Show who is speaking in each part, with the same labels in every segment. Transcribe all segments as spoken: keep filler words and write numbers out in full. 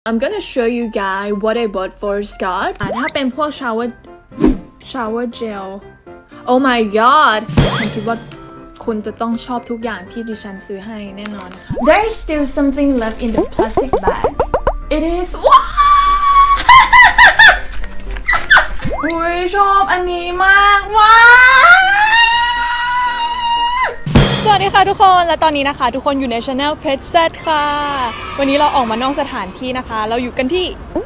Speaker 1: I'm gonna show you guys what I bought for Scott ถ้าเป็นพวก shower shower gel oh my god ฉันคิดว่าคุณจะต้องชอบทุกอย่างที่ดิฉันซื้อให้แน่นอนค่ะ There's still something left in the plastic bag it is ว้าวอุ้ยชอบอันนี้มากว้าวสวัสดีค่ะทุกคนและตอนนี้นะคะทุกคนอยู่ใน Channel Pet Z ค่ะวันนี้เราออกมานอกสถานที่นะคะเราอยู่กันที่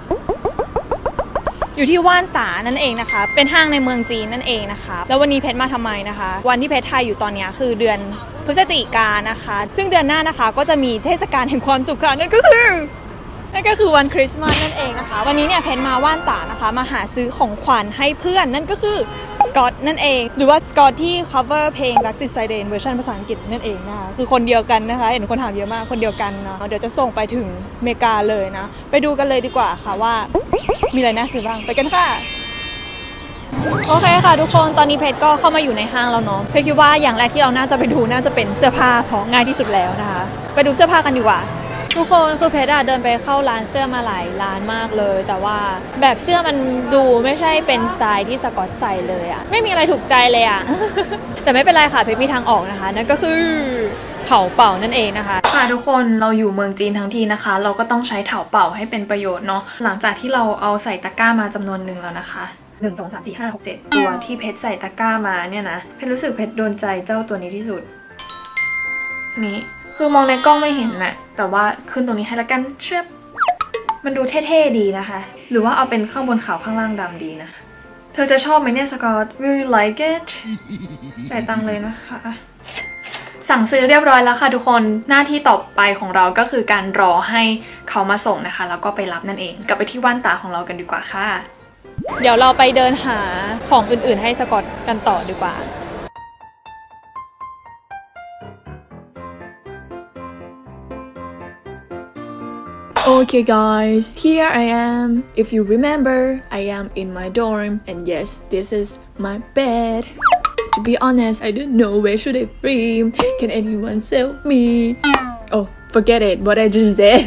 Speaker 1: อยู่ที่ว่านตานั่นเองนะคะเป็นห้างในเมืองจีนนั่นเองนะคะแล้ววันนี้เพชรมาทำไมนะคะวันที่เพชรไทยอยู่ตอนนี้คือเดือนพฤศจิกายนนะคะซึ่งเดือนหน้านะคะก็จะมีเทศกาลแห่งความสุขค่ะนั่นก็คือนั่นก็คือวันคริสต์มาสนั่นเองนะคะวันนี้เนี่ยเพชรมาว่านตานะคะมาหาซื้อของขวัญให้เพื่อนนั่นก็คือสกอตนั่นเองหรือว่าสกอตที่ cover เพลงรักติดไซเรนเวอร์ชันภาษาอังกฤษนั่นเองนะคะคือคนเดียวกันนะคะเห็นคนถามเยอะมากคนเดียวกันนะเดี๋ยวจะส่งไปถึงอเมริกาเลยนะไปดูกันเลยดีกว่าค่ะว่ามีอะไรน่าซื้อบ้างไปกันค่ะโอเคค่ะทุกคนตอนนี้เพชรก็เข้ามาอยู่ในห้างแล้วเนาะเพชรคิดว่าอย่างแรกที่เราน่าจะไปดูน่าจะเป็นเสื้อผ้าเพราะง่ายที่สุดแล้วนะคะไปดูเสื้อผ้ากันดีกว่าทุกคนคือเพชรอะเดินไปเข้าร้านเสื้อมาหลายร้านมากเลยแต่ว่าแบบเสื้อมันดูไม่ใช่เป็นสไตล์ที่สกอตใส่เลยอะไม่มีอะไรถูกใจเลยอะ แต่ไม่เป็นไรค่ะเพชรมีทางออกนะคะนั่นก็คือเถาเป่านั่นเองนะคะค่ะทุกคนเราอยู่เมืองจีนทั้งทีนะคะเราก็ต้องใช้เถาเป่าให้เป็นประโยชน์เนาะหลังจากที่เราเอาใส่ตะกร้ามาจำนวนหนึ่งแล้วนะคะหนึ่ง สอง สาม สี่ ห้า หก เจ็ดตัวที่เพชรใส่ตะกร้ามาเนี่ยนะเพชรรู้สึกเพชรโดนใจเจ้าตัวนี้ที่สุดนี้คือมองในกล้องไม่เห็นนะแต่ว่าขึ้นตรงนี้ให้ละกันเชื่อมันดูเท่ๆดีนะคะหรือว่าเอาเป็นข้างบนขาวข้างล่างดำดีนะเธอจะชอบไหมเนี่ยสกอต Will you like it จ่ายตังค์เลยนะคะสั่งซื้อเรียบร้อยแล้วค่ะทุกคนหน้าที่ต่อไปของเราก็คือการรอให้เขามาส่งนะคะแล้วก็ไปรับนั่นเองกลับไปที่ว่านตาของเรากันดีกว่าค่ะเดี๋ยวเราไปเดินหาของอื่นๆให้สกอตกันต่อดีกว่าOkay guys, here I am. If you remember, I am in my dorm and yes, this is my bed. To be honest, I don't know where should I film. Can anyone help me? Oh, forget it, what I just said.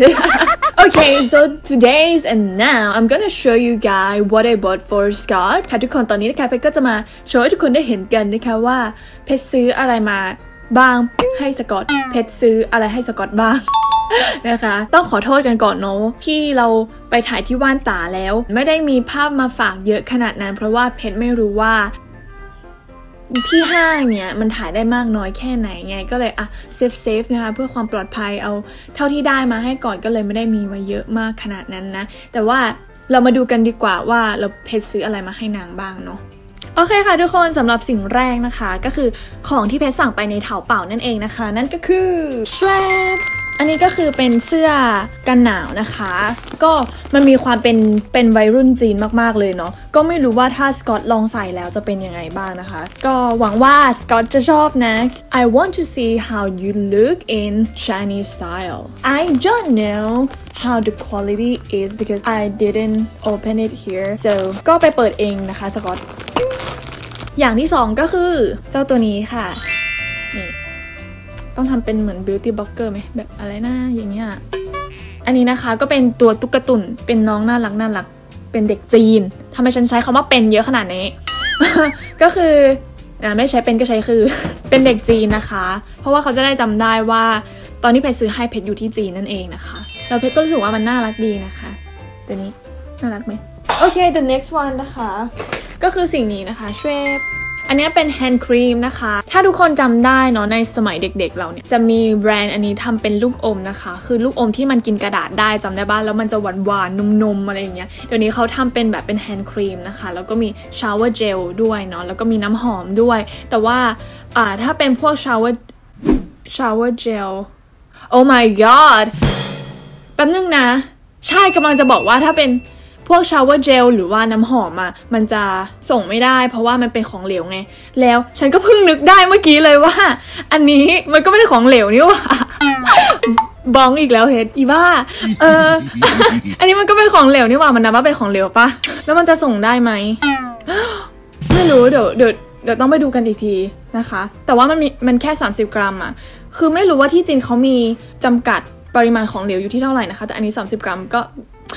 Speaker 1: Okay, so today's and now I'm gonna show you guys what I bought for Scott ค่ะทุกคนตอนนี้นะคะเพชรก็จะมาโชว์ให้ทุกคนได้เห็นกันนะคะว่าเพชรซื้ออะไรมาบ้างให้สกอตเพชรซื้ออะไรให้สกอตบ้างนะคะต้องขอโทษกันก่อนเนาะที่เราไปถ่ายที่ว่านตาแล้วไม่ได้มีภาพมาฝากเยอะขนาดนั้นเพราะว่าเพชรไม่รู้ว่าที่ห้างเนี่ยมันถ่ายได้มากน้อยแค่ไหนไงก็เลยอะเซฟเซฟนะคะเพื่อความปลอดภัยเอาเท่าที่ได้มาให้ก่อนก็เลยไม่ได้มีมาเยอะมากขนาดนั้นนะแต่ว่าเรามาดูกันดีกว่าว่าเราเพชรซื้ออะไรมาให้นางบ้างเนาะโอเคค่ะทุกคนสำหรับสิ่งแรกนะคะก็คือของที่เพชรสั่งไปในเถาเป่านั่นเองนะคะนั่นก็คือ strapอันนี้ก็คือเป็นเสื้อกันหนาวนะคะก็มันมีความเป็นเป็นวัยรุ่นจีนมากๆเลยเนาะก็ไม่รู้ว่าถ้าสกอตลองใส่แล้วจะเป็นยังไงบ้างนะคะก็หวังว่าสกอตจะชอบนะ I want to see how you look in Chinese style I don't know how the quality is because I didn't open it here so ก็ไปเปิดเองนะคะสกอตอย่างที่สองก็คือเจ้าตัวนี้ค่ะนี่ต้องทำเป็นเหมือน beauty blogger ไหมแบบอะไรนะอย่างเงี้ยอันนี้นะคะก็เป็นตัวตุ๊กตุ่นเป็นน้องน่ารักน่ารักเป็นเด็กจีนทำไมฉันใช้คำว่าเป็นเยอะขนาดนี้ ก็คืออ่าไม่ใช้เป็นก็ใช้คือ เป็นเด็กจีนนะคะเพราะว่าเขาจะได้จำได้ว่าตอนที่เพชรซื้อให้เพชรอยู่ที่จีนนั่นเองนะคะแล้วเพชรก็รู้สึกว่ามันน่ารักดีนะคะตัวนี้น่ารักไหมโอเค the next one นะคะก็คือสิ่งนี้นะคะช่วยอันนี้เป็นแฮนด์ครีมนะคะถ้าทุกคนจำได้เนาะในสมัยเด็กๆเราเนี่ยจะมีแบรนด์อันนี้ทำเป็นลูกอมนะคะคือลูกอมที่มันกินกระดาษได้จำได้บ้างแล้วมันจะหวานๆนุ่มๆอะไรอย่างเงี้ยเดี๋ยวนี้เขาทำเป็นแบบเป็นแฮนด์ครีมนะคะแล้วก็มีชาวเวอร์เจลด้วยเนาะแล้วก็มีน้ำหอมด้วยแต่ว่าอ่าถ้าเป็นพวกชาวเวอร์ชาวเวอร์เจล oh my god แป๊บนึงนะใช่กำลังจะบอกว่าถ้าเป็นพวกชาวเวอร์เจลหรือว่าน้ำหอมอ่ะมันจะส่งไม่ได้เพราะว่ามันเป็นของเหลวไงแล้วฉันก็เพิ่งนึกได้เมื่อกี้เลยว่าอันนี้มันก็ไม่ได้ของเหลวนี่หว่าบ้องอีกแล้วเฮดอีบ้าเออ อันนี้มันก็เป็นของเหลวนี่หว่ามันนับว่าเป็นของเหลวปะแล้วมันจะส่งได้ไหมไม่รู้เดี๋ยวเดี๋ยวเดี๋ยวต้องไปดูกันอีกทีนะคะแต่ว่ามันมีมันแค่สามสิบกรัมอ่ะคือไม่รู้ว่าที่จีนเขามีจำกัดปริมาณของเหลวอยู่ที่เท่าไหร่นะคะแต่อันนี้สามสิบกรัมก็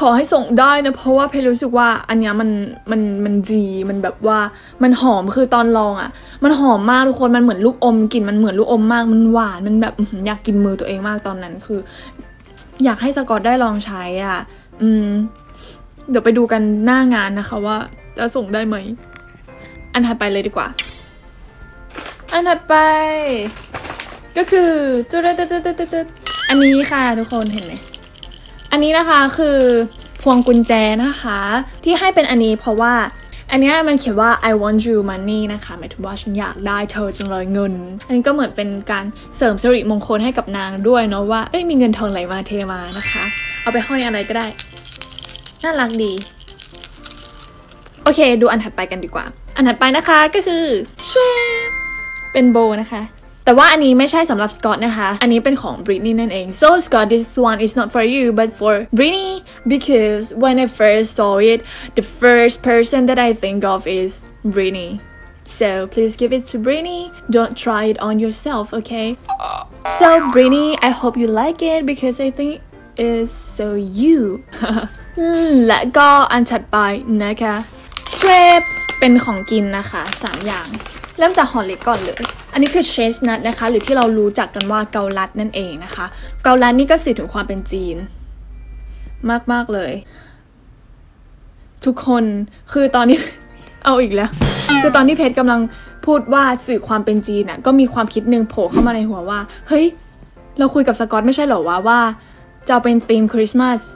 Speaker 1: ขอให้ส่งได้นะเพราะว่าเพชรรู้สึกว่าอันเนี้ยมันมันมันจีมันแบบว่ามันหอมคือตอนลองอ่ะมันหอมมากทุกคนมันเหมือนลูกอมกลิ่นมันเหมือนลูกอมมากมันหวานมันแบบอยากกินมือตัวเองมากตอนนั้นคืออยากให้สกอตได้ลองใช้อ่ะอืมเดี๋ยวไปดูกันหน้างานนะคะว่าจะส่งได้ไหมอันถัดไปเลยดีกว่าอันถัดไปก็คือจุดๆอันนี้ค่ะทุกคนเห็นไหมอันนี้นะคะคือพวงกุญแจนะคะที่ให้เป็นอันนี้เพราะว่าอันนี้มันเขียนว่า I want you money นะคะหมายถึงว่าฉันอยากได้เธอจังเลยเงินอันนี้ก็เหมือนเป็นการเสริมสิริมงคลให้กับนางด้วยเนาะว่าเอ้ยมีเงินทองไหลมาเทมานะคะเอาไปห้อยอะไรก็ได้น่ารักดีโอเคดูอันถัดไปกันดีกว่าอันถัดไปนะคะก็คือช่วยเป็นโบนะคะแต่ว่าอันนี้ไม่ใช่สำหรับสกอตนะคะอันนี้เป็นของบริตนีย์นั่นเอง so Scott this one is not for you but for Britney because when I first saw it the first person that I think of is Britney so please give it to Britney don't try it on yourself okay so Britney I hope you like it because I think it's so you และก็อันถัดไปนะคะเชฟเป็นของกินนะคะสามอย่างเริ่มจากห่อเล็กก่อนเลยอันนี้คือเชสนัทนะคะหรือที่เรารู้จักกันว่าเกาลัดนั่นเองนะคะเกาลัดนี่ก็สื่อถึงความเป็นจีนมากๆเลยทุกคนคือตอนนี้ เอาอีกแล้วคือตอนที่เพชรกำลังพูดว่าสื่อความเป็นจีนน่ะก็มีความคิดนึงโผล่เข้ามาในหัวว่าเฮ้ยเราคุยกับสกอตไม่ใช่เหรอวะว่าจะเป็นธีมคริสต์มาส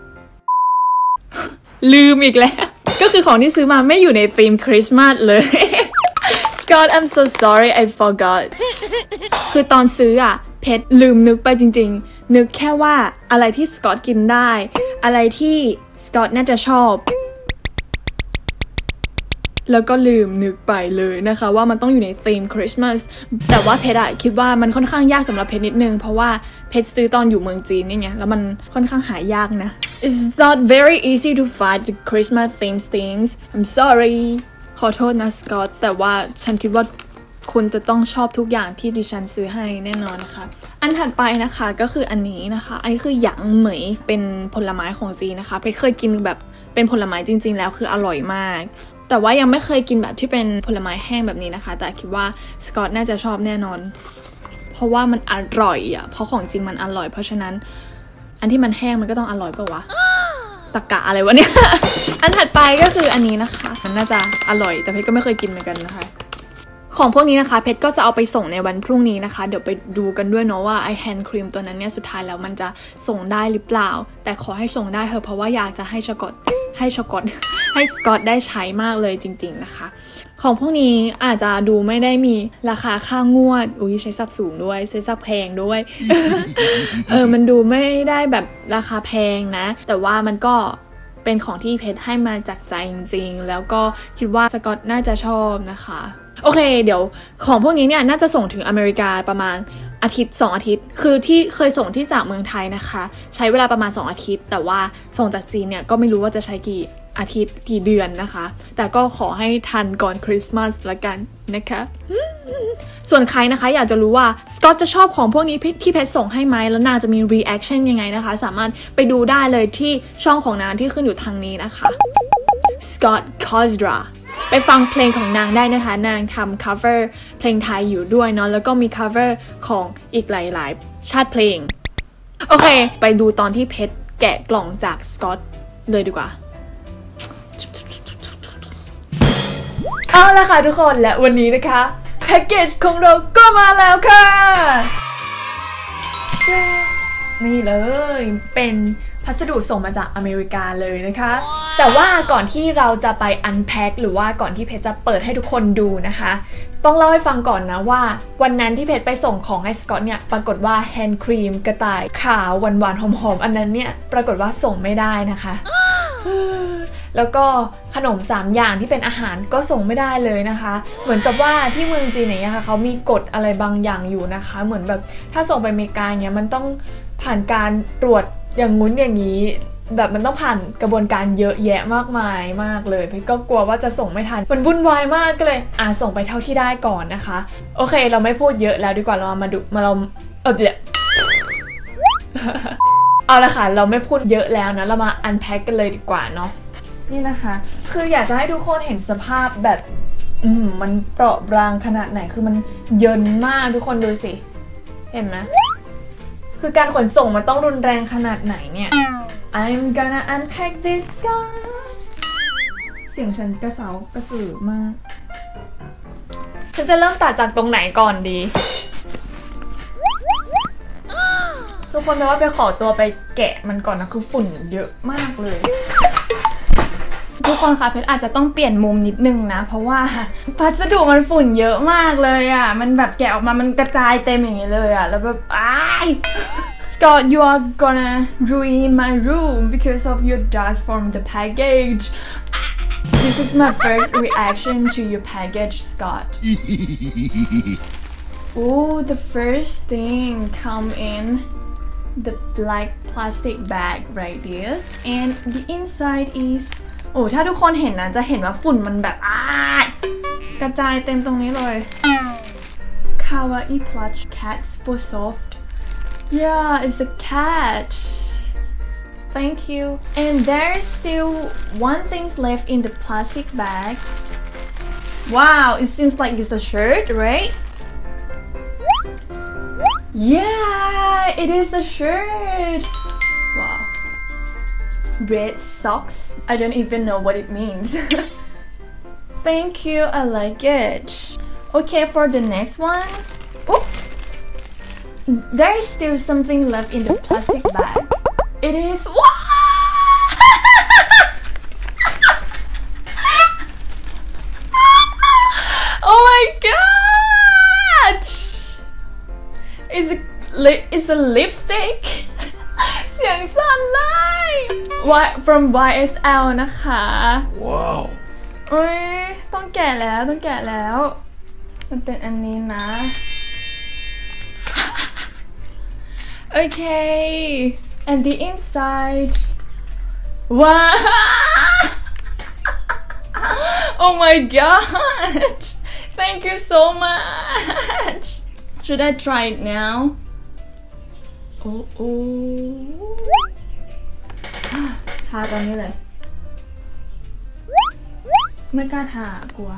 Speaker 1: ลืมอีกแล้วก็คือของที่ซื้อมาไม่อยู่ในธีมคริสต์มาสเลย Scott I'm so sorry I forgot คือตอนซื้ออ่ะเพชรลืมนึกไปจริงๆนึกแค่ว่าอะไรที่สกอตกินได้อะไรที่สกอตน่าจะชอบแล้วก็ลืมนึกไปเลยนะคะว่ามันต้องอยู่ในธีมคริสต์มาสแต่ว่าเพชรอะคิดว่ามันค่อนข้างยากสำหรับเพชรนิดนึงเพราะว่าเพชรซื้อตอนอยู่เมืองจีนนี่ไงแล้วมันค่อนข้างหายากนะ It's not very easy to find the Christmas themed things I'm sorry ขอโทษนะสกอตแต่ว่าฉันคิดว่าคุณจะต้องชอบทุกอย่างที่ดิฉันซื้อให้แน่นอนนะคะอันถัดไปนะคะก็คืออันนี้นะคะอันนี้คือหยางเหมยเป็นผลไม้ของจีนนะคะเพชรเคยกินแบบเป็นผลไม้จริงๆแล้วคืออร่อยมากแต่ว่ายังไม่เคยกินแบบที่เป็นผลไม้แห้งแบบนี้นะคะแต่คิดว่าสกอตน่าจะชอบแน่นอนเพราะว่ามันอร่อยอ่ะเพราะของจริงมันอร่อยเพราะฉะนั้นอันที่มันแห้งมันก็ต้องอร่อยป่ะวะตะกะอะไรวะเนี่ย อันถัดไปก็คืออันนี้นะคะมันน่าจะอร่อยแต่เพชรก็ไม่เคยกินเหมือนกันนะคะของพวกนี้นะคะเพชรก็จะเอาไปส่งในวันพรุ่งนี้นะคะเดี๋ยวไปดูกันด้วยเนาะว่าไอแฮนด์ครีมตัวนั้นเนี่ยสุดท้ายแล้วมันจะส่งได้หรือเปล่าแต่ขอให้ส่งได้เถอะเพราะว่าอยากจะให้สกอตให้สกอตให้สกอตได้ใช้มากเลยจริงๆนะคะของพวกนี้อาจจะดูไม่ได้มีราคาค่างวดอุ้ยใช้ซับสูงด้วยใช้ซับแพงด้วย เออมันดูไม่ได้แบบราคาแพงนะแต่ว่ามันก็เป็นของที่เพชรให้มาจากใจจริงๆแล้วก็คิดว่าสกอตน่าจะชอบนะคะโอเคเดี๋ยวของพวกนี้เนี่ยน่าจะส่งถึงอเมริกาประมาณอาทิตย์สองอาทิตย์คือที่เคยส่งที่จากเมืองไทยนะคะใช้เวลาประมาณสองอาทิตย์แต่ว่าส่งจากจีนเนี่ยก็ไม่รู้ว่าจะใช้กี่อาทิตย์กี่เดือนนะคะแต่ก็ขอให้ทันก่อนคริสต์มาสละกันนะคะส่วนใครนะคะอยากจะรู้ว่าสกอตจะชอบของพวกนี้ที่เพชรส่งให้ไหมแล้วนางจะมี reaction ยังไงนะคะสามารถไปดูได้เลยที่ช่องของนางที่ขึ้นอยู่ทางนี้นะคะ Scott Kozraไปฟังเพลงของนางได้นะคะนางทำ cover เพลงไทยอยู่ด้วยเนาะแล้วก็มี cover ของอีกหลายๆชาติเพลงโอเคไปดูตอนที่เพชรแกะกล่องจากสกอตเลยดีกว่าเอาละค่ะทุกคนและวันนี้นะคะแพ็กเกจของเราก็มาแล้วค่ะนี่เลยเป็นพัสดุส่งมาจากอเมริกาเลยนะคะ wow. แต่ว่าก่อนที่เราจะไปอันแพ็คหรือว่าก่อนที่เพชรจะเปิดให้ทุกคนดูนะคะต้องเล่าให้ฟังก่อนนะว่าวันนั้นที่เพชรไปส่งของให้สกอตเนี่ยปรากฏว่าแฮนด์ครีมกระต่ายขาวหวานๆหอมๆอันนั้นเนี่ยปรากฏว่าส่งไม่ได้นะคะ แล้วก็ขนมสามอย่างที่เป็นอาหารก็ส่งไม่ได้เลยนะคะเหมือนกับว่าที่เมืองจีนเนี่ยค่ะเขามีกฎอะไรบางอย่างอยู่นะคะเหมือนแบบถ้าส่งไปอเมริกาเนี่ยมันต้องผ่านการตรวจอย่างงุ้นอย่างนี้แบบมันต้องผ่านกระบวนการเยอะแยะมากมายมากเลยพี่ก็กลัวว่าจะส่งไม่ทันมันวุ่นวายมากก็เลยอ่ะส่งไปเท่าที่ได้ก่อนนะคะโอเคเราไม่พูดเยอะแล้วดีกว่าเรามาดูมาเราเออเดี๋ยวเอาละค่ะเราไม่พูดเยอะแล้วนะเรามาอันแพ็คกันเลยดีกว่าเนาะนี่นะคะคืออยากจะให้ทุกคนเห็นสภาพแบบอืมมันเปราะบางขนาดไหนคือมันเยินมากทุกคนดูสิเห็นไหมคือการขนส่งมันต้องรุนแรงขนาดไหนเนี่ย I'm gonna unpack this guys เสียงฉันกระเซากระสือมากฉันจะเริ่มตัดจากตรงไหนก่อนดีทุกคนแต่ว่าไปขอตัวไปแกะมันก่อนนะคือฝุ่นเยอะมากเลยทุกคนคะเพชรอาจจะต้องเปลี่ยนมุมนิดนึงนะเพราะว่าพัสดุมันฝุ่นเยอะมากเลยอ่ะมันแบบแกะออกมามันกระจายเต็มอย่างนี้เลยอ่ะแล้วแบบอ้าย Scott you are gonna ruin my room because of your dust from the package This is my first reaction to your package Scott Oh the first thing come in the black plastic bag right this and the inside is โอ้ถ้าทุกคนเห็นนะจะเห็นว่าฝุ่นมันแบบอ้ากระจายเต็มตรงนี้เลย Kawaii plush cat for soft yeah it's a cat thank you and there's still one thing left in the plastic bag wow it seems like it's a shirt right yeah it is a shirt wow red socks I don't even know what it means thank you I like it okay for the next one oh there's still something left in the plastic bag it is oh my god it's a lip it's a lipstick เสียงสั่นเลย from วาย เอส แอล นะคะว้าวโอ้ยต้องแกะแล้วต้องแกะแล้วมันเป็นอันนี้นะ โอเค and the inside wow oh my god thank you so much should I try it now oh oh ทาตอนนี้เลยไม่กล้าทากลัว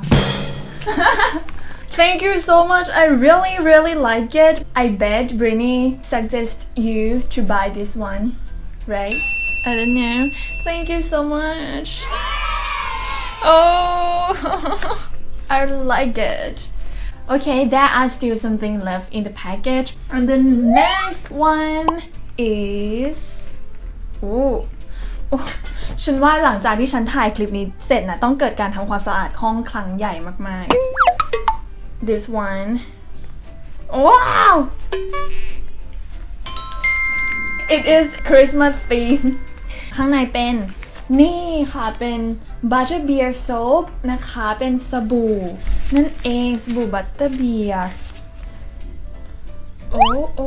Speaker 1: Thank you so much I really really like it I bet Britney suggest you to buy this one right I don't know thank you so much oh I like it okay there are still something left in the package and the next one is ohฉันว่าหลังจากที่ฉันถ่ายคลิปนี้เสร็จนะต้องเกิดการทำความสะอาดห้องครั้งใหญ่มากๆ this one wow it is Christmas theme ข้างในเป็นนี่ค่ะเป็น butterbeer soap นะคะเป็นสบู่นั่นเองสบู่ butterbeer โอ้โอ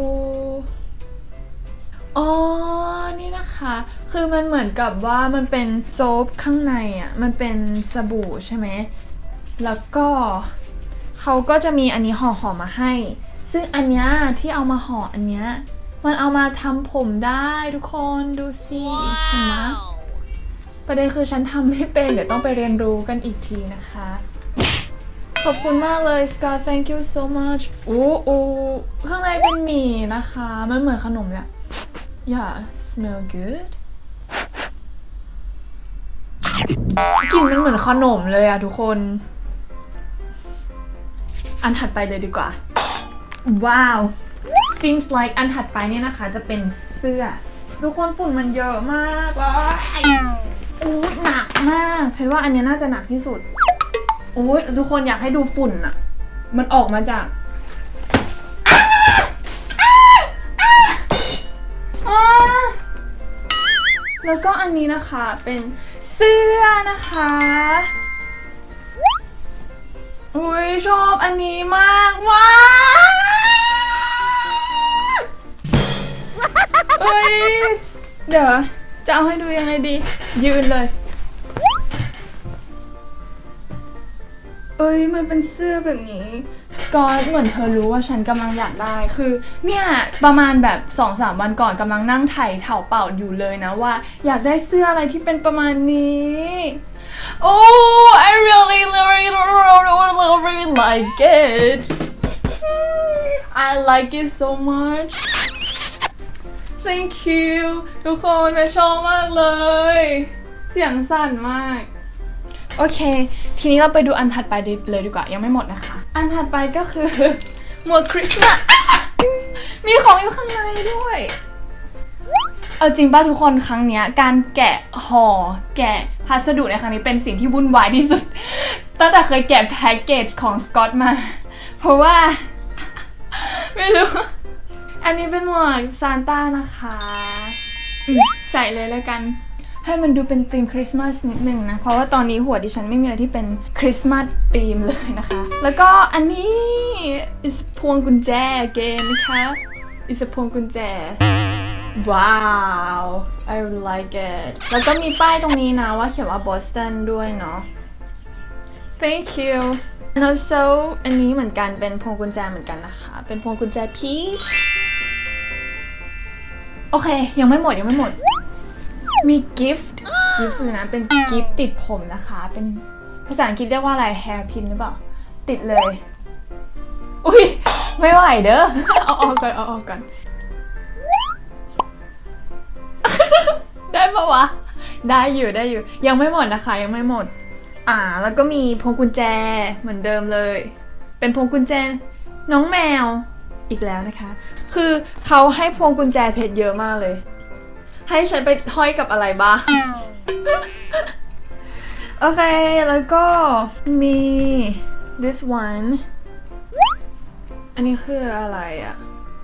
Speaker 1: อ๋อนี่นะคะคือมันเหมือนกับว่ามันเป็นโซปข้างในอ่ะมันเป็นสบู่ใช่ไหมแล้วก็เขาก็จะมีอันนี้ห่อห่อมาให้ซึ่งอันเนี้ยที่เอามาห่ออันเนี้ยมันเอามาทำผมได้ทุกคนดูสิเห็นไหมประเด็นคือฉันทำไม่เป็นเดี๋ยวต้องไปเรียนรู้กันอีกทีนะคะขอบคุณมากเลย Scott thank you so much โอ้โอ้ข้างในเป็นหมี่นะคะมันเหมือนขนมเนี่ยYeah, smell good กลิ่นมันเหมือนขนมเลยอะทุกคนอันถัดไปเลยดีกว่าว้าว seems like อันถัดไปเนี่ยนะคะจะเป็นเสื้อทุกคนฝุ่นมันเยอะมากเลยอู้หนักมากเพราะว่าอันนี้น่าจะหนักที่สุดโอ้ยทุกคนอยากให้ดูฝุ่นอะมันออกมาจากแล้วก็อันนี้นะคะเป็นเสื้อนะคะอุ้ยชอบอันนี้มากมากเอ้ยเดี๋ยวจะเอาให้ดูยังไงดียืนเลยเอ้ยมันเป็นเสื้อแบบนี้กอตเหมือนเธอรู้ว่าฉันกำลังอยากได้คือเนี่ยประมาณแบบ สองสาม วันก่อนกำลังนั่งไถเถาเป่าอยู่เลยนะว่าอยากได้เสื้ออะไรที่เป็นประมาณนี้ Oh I really really really like it I like it so much Thank you ทุกคนแม่ชอบมากเลยเสียงสั่นมากโอเคทีนี้เราไปดูอันถัดไปเลยดีกว่ายังไม่หมดนะคะอันถัดไปก็คือหมวกคริสต์มาสมีของอยู่ข้างในด้วยเอาจริงป่ะทุกคนครั้งนี้การแกะห่อแกะพัสดุในครั้งนี้เป็นสิ่งที่วุ่นวายที่สุดตั้งแต่เคยแกะแพ็กเกจของสกอตมาเพราะว่าไม่รู้อันนี้เป็นหมวกซานต้านะคะใส่เลยแล้วกันให้มันดูเป็นธีมคริสต์มาสนิดนึงนะเพราะว่าตอนนี้หัวดิฉันไม่มีอะไรที่เป็นคริสต์มาสธีมเลยนะคะแล้วก็อันนี้ is พวงกุญแจ again นะคะ is พวงกุญแจว้าว I like it แล้วก็มีป้ายตรงนี้นะว่าเขียนว่า Boston ด้วยเนาะ thank you and also อันนี้เหมือนกันเป็นพวงกุญแจเหมือนกันนะคะเป็นพวงกุญแจ peach โอเคยังไม่หมดยังไม่หมดมี gift gift นะเป็น gift ติดผมนะคะเป็นภาษาอังกฤษเรียกว่าอะไร hair pin หรือเปล่าติดเลยอุ้ยไม่ไหวเด้อเอาออกก่อนเอาออกก่อนได้ปะวะได้อยู่ได้อยู่ยังไม่หมดนะคะยังไม่หมดอ่าแล้วก็มีพวงกุญแจเหมือนเดิมเลยเป็นพวงกุญแจน้องแมวอีกแล้วนะคะคือเขาให้พวงกุญแจเพชรเยอะมากเลยให้ฉันไปห้อยกับอะไรบ้าง โอเคแล้วก็มี this one อันนี้คืออะไรอ่ะ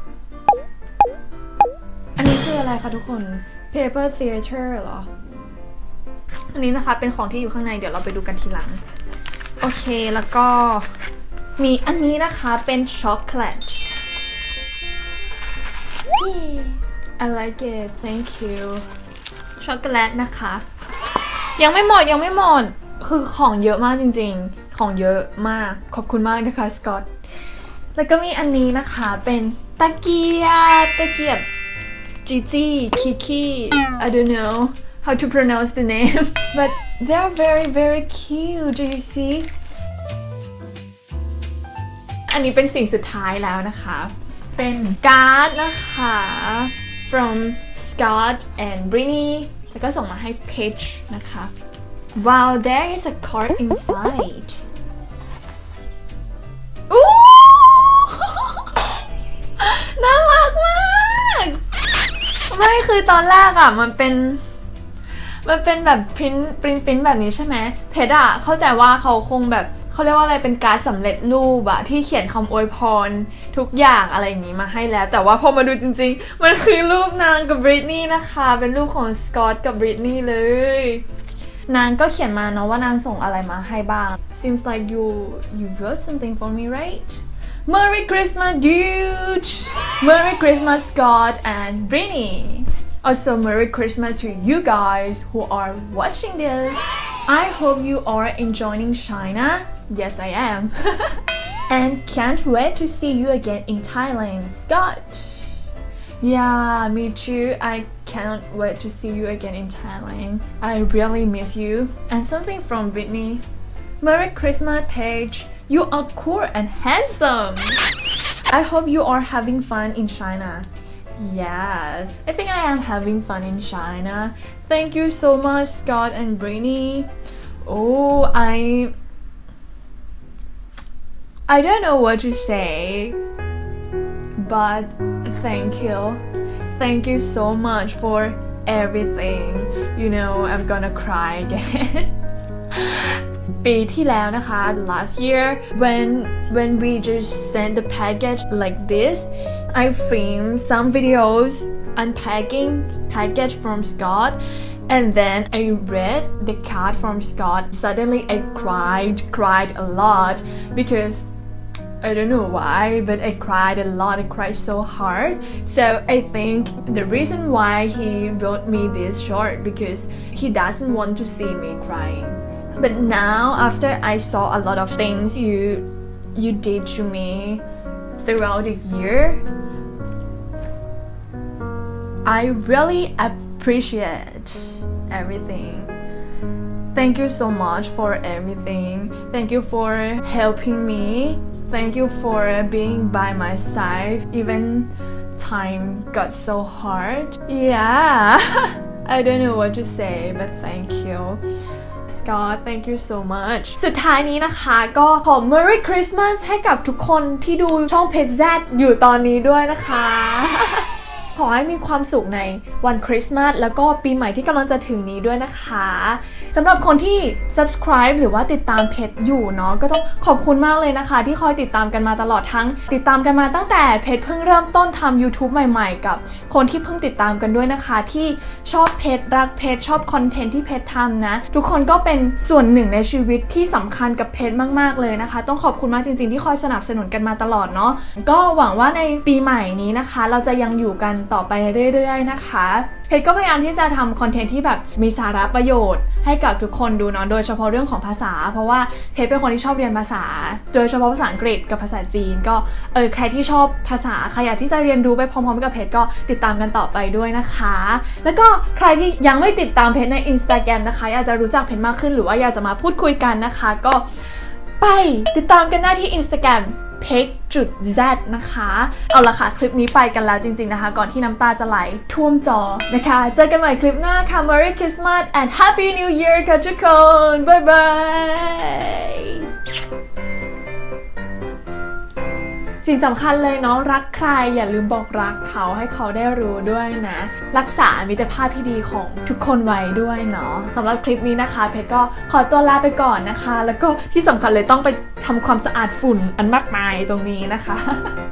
Speaker 1: อันนี้คืออะไรคะทุกคน paper theater เหรออันนี้นะคะเป็นของที่อยู่ข้างในเดี๋ยวเราไปดูกันทีหลังโอเคแล้วก็มีอันนี้นะคะเป็นช็อกโกแลตI like it thank you ช็อกโกแลตนะคะยังไม่หมดยังไม่หมดคือของเยอะมากจริงๆของเยอะมากขอบคุณมากนะคะสกอตแล้วก็มีอันนี้นะคะเป็นตะเกียบตะเกียบจีจี้คิคิ I don't know how to pronounce the name but they're very very cute do you see อันนี้เป็นสิ่งสุดท้ายแล้วนะคะเป็นการ์ดนะคะ from Scott and Britney แล้วก็ส่งมาให้ Paige นะคะ Wow there is a card inside อู้น่ารักมากไม่คือตอนแรกอ่ะมันเป็นมันเป็นแบบพริ้นปริ้นปริ้นแบบนี้ใช่ไหมเพชรอ่ะเข้าใจว่าเขาคงแบบเขาเรียกว่าอะไรเป็นการ์ดสำเร็จรูปอะที่เขียนคำอวยพรทุกอย่างอะไรอย่างนี้มาให้แล้วแต่ว่าพอมาดูจริงๆมันคือรูปนางกับบริตนี่นะคะเป็นรูปของสกอตกับบริตนี่เลยนางก็เขียนมาเนาะว่านางส่งอะไรมาให้บ้าง Seems like you you wrote something for me right Merry Christmas dude Merry Christmas Scott and Britney Also Merry Christmas to you guys who are watching this I hope you are enjoying China Yes I am and can't wait to see you again in Thailand Scott Yeah me too I can't wait to see you again in Thailand I really miss you and something from Britney Merry Christmas Paige You are cool and handsome I hope you are having fun in China Yes I think I am having fun in China Thank you so much Scott and Britney Oh I I don't know what to say but thank you thank you so much for everything you know I'm gonna cry again ปีที่แล้วนะคะ last year when when we just sent the package like this I filmed some videos unpacking package from Scott and then I read the card from Scott suddenly I cried cried a lot because I don't know why but I cried a lot I cried so hard so I think the reason why he wrote me this short because he doesn't want to see me crying but now after I saw a lot of things you you did to me throughout the year. I really appreciate everything. Thank you so much for everything. Thank you for helping me. Thank you for being by my side even time got so hard. Yeah. I don't know what to say but thank you. God thank you so much สุดท้ายนี้นะคะก็ขอ Merry Christmas ให้กับทุกคนที่ดูช่องเพจ แซด อยู่ตอนนี้ด้วยนะคะขอให้มีความสุขในวันคริสต์มาสแล้วก็ปีใหม่ที่กำลังจะถึงนี้ด้วยนะคะสำหรับคนที่ subscribe หรือว่าติดตามเพจอยู่เนาะก็ต้องขอบคุณมากเลยนะคะที่คอยติดตามกันมาตลอดทั้งติดตามกันมาตั้งแต่เพจเพิ่งเริ่มต้นทำ YouTube ใหม่ๆกับคนที่เพิ่งติดตามกันด้วยนะคะที่ชอบเพจรักเพจชอบคอนเทนต์ที่เพจทำนะทุกคนก็เป็นส่วนหนึ่งในชีวิตที่สำคัญกับเพจมากๆเลยนะคะต้องขอบคุณมากจริงๆที่คอยสนับสนุนกันมาตลอดเนาะก็หวังว่าในปีใหม่นี้นะคะเราจะยังอยู่กันต่อไปเรื่อยๆนะคะเพจก็พยายามที่จะทำคอนเทนต์ที่แบบมีสาระประโยชน์ให้กับทุกคนดูเนาะโดยเฉพาะเรื่องของภาษาเพราะว่าเพจเป็นคนที่ชอบเรียนภาษาโดยเฉพาะภาษาอังกฤษกับภาษาจีนก็เออใครที่ชอบภาษาใครอยากที่จะเรียนรู้ไปพร้อมๆกับเพจก็ติดตามกันต่อไปด้วยนะคะแล้วก็ใครที่ยังไม่ติดตามเพจใน Instagram นะคะอยากจะรู้จักเพจมากขึ้นหรือว่าอยากจะมาพูดคุยกันนะคะก็ไปติดตามกันได้ที่ Instagramเพจจุด แซด นะคะเอาละค่ะคลิปนี้ไปกันแล้วจริงๆนะคะก่อนที่น้ำตาจะไหลท่วมจอนะคะเจอกันใหม่คลิปหน้าค่ะ Merry Christmas and Happy New Year ค่ะทุกคนบ๊ายบายสิ่งสำคัญเลยเนาะรักใครอย่าลืมบอกรักเขาให้เขาได้รู้ด้วยนะรักษามิตรภาพที่ดีของทุกคนไว้ด้วยเนาะสำหรับคลิปนี้นะคะเพชรก็ขอตัวลาไปก่อนนะคะแล้วก็ที่สำคัญเลยต้องไปทำความสะอาดฝุ่นอันมากมายตรงนี้นะคะ